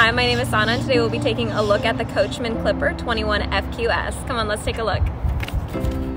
Hi, my name is Sana, and today we'll be taking a look at the Coachmen Clipper 21FQS. Come on, let's take a look.